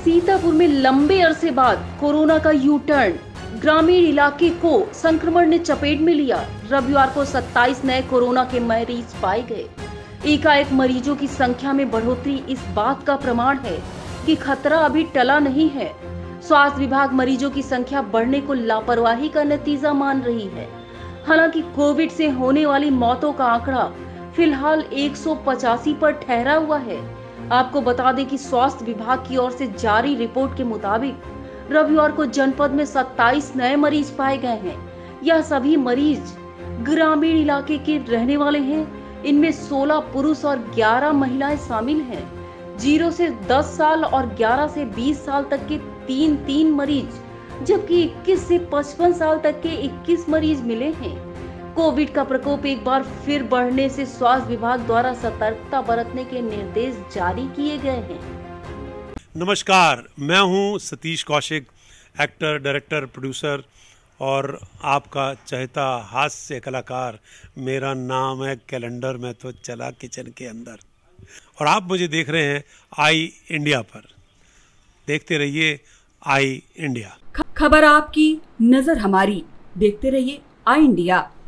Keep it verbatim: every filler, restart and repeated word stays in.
सीतापुर में लंबे अरसे बाद कोरोना का यू टर्न, ग्रामीण इलाके को संक्रमण ने चपेट में लिया। रविवार को सत्ताईस नए कोरोना के मरीज पाए गए। एकाएक मरीजों की संख्या में बढ़ोतरी इस बात का प्रमाण है कि खतरा अभी टला नहीं है। स्वास्थ्य विभाग मरीजों की संख्या बढ़ने को लापरवाही का नतीजा मान रही है। हालांकि कोविड से होने वाली मौतों का आंकड़ा फिलहाल एक सौ पचासी पर ठहरा हुआ है। आपको बता दें कि स्वास्थ्य विभाग की ओर से जारी रिपोर्ट के मुताबिक रविवार को जनपद में सत्ताईस नए मरीज पाए गए हैं। यह सभी मरीज ग्रामीण इलाके के रहने वाले हैं। इनमें सोलह पुरुष और ग्यारह महिलाएं शामिल हैं। जीरो से दस साल और ग्यारह से बीस साल तक के तीन तीन मरीज, जबकि इक्कीस से पचपन साल तक के इक्कीस मरीज मिले हैं। कोविड का प्रकोप एक बार फिर बढ़ने से स्वास्थ्य विभाग द्वारा सतर्कता बरतने के निर्देश जारी किए गए हैं। नमस्कार, मैं हूं Satish Kaushik, actor, director, producer और आपका चहेता हास्य कलाकार। मेरा नाम है कैलेंडर, मैं तो चला किचन के अंदर और आप मुझे देख रहे हैं आई इंडिया पर। देखते रहिए आई इंडिया। खबर आपकी, नजर हमारी। देखते रहिए आई इंडिया।